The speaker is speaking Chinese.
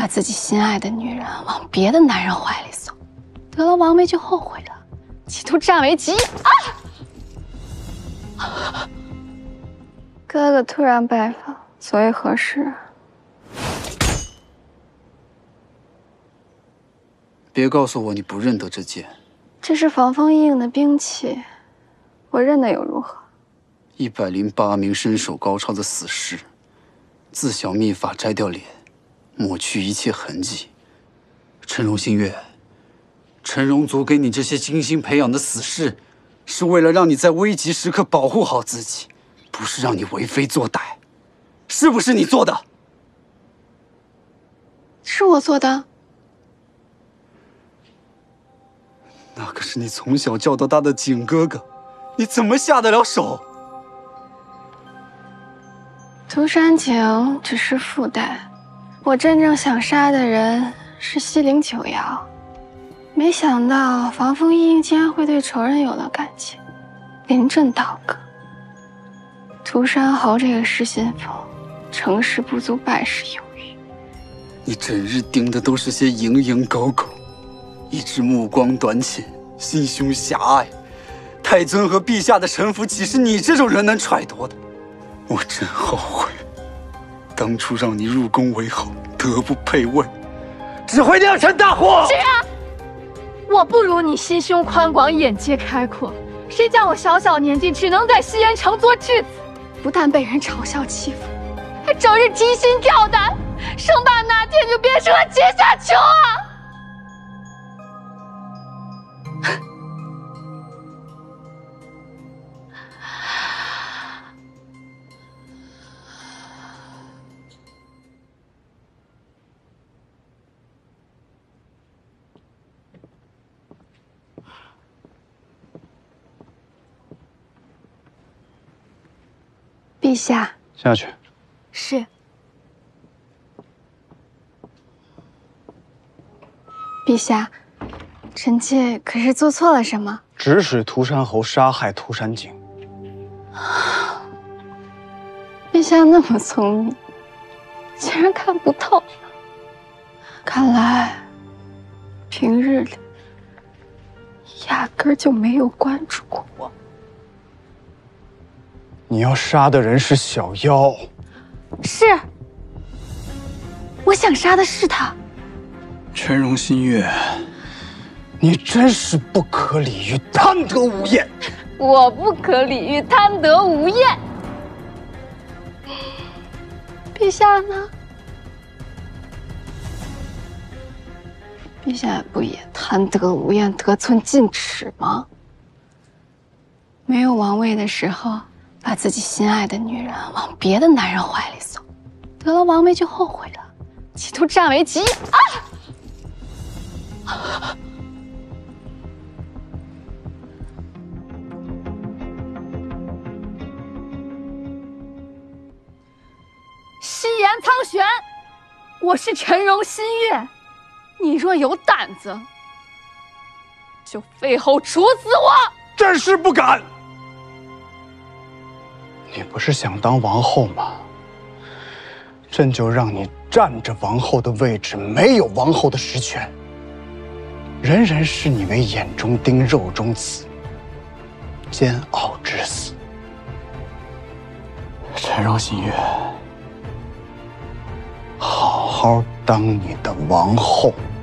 把自己心爱的女人往别的男人怀里送，得了王位就后悔了，企图占为己有啊！哥哥突然拜访，所谓何事？ 别告诉我你不认得这剑。 这是防风印印的兵器，我认得又如何 108名身手高超的死士，自小秘法摘掉脸，抹去一切痕迹。陈荣新月，陈荣族给你这些精心培养的死士，是为了让你在危急时刻保护好自己，不是让你为非作歹，是不是你做的？ 是我做的。 那可是你从小教到大的景哥哥，你怎么下得了手？ 涂山璟只是附带，我真正想杀的人是西陵九瑶。没想到防风印印竟然会对仇人有了感情，临阵倒戈。涂山侯这个失心疯，成事不足败事有余。 你整日盯的都是些蝇营狗苟，一直目光短浅，心胸狭隘。太尊和陛下的臣服，岂是你这种人能揣度的？我真后悔，当初让你入宫为后，德不配位，只会酿成大祸。 是啊，我不如你心胸宽广，眼界开阔。谁叫我小小年纪只能在西园城做质子， 不但被人嘲笑欺负， 还整日提心吊胆，生怕哪天就变成了阶下囚啊！ 陛下， 下去。 是。 陛下，臣妾可是做错了什么？ 指使涂山侯杀害涂山璟。 陛下那么聪明，竟然看不透。看来平日里压根儿就没有关注过我。 你要杀的人是小妖。 是，我想杀的是他。 陈荣新月， 你真是不可理喻，贪得无厌。 我不可理喻，贪得无厌。 陛下呢？陛下不也贪得无厌、得寸进尺吗？没有王位的时候，把自己心爱的女人往别的男人怀里送，得了王位就后悔了，企图占为己有啊！ 西颜苍玄，我是陈荣新月。你若有胆子，就废后处死我！ 朕是不敢。你不是想当王后吗？朕就让你占着王后的位置，没有王后的实权。人人视你为眼中钉、肉中刺，煎熬致死。陈荣新月，好好当你的王后。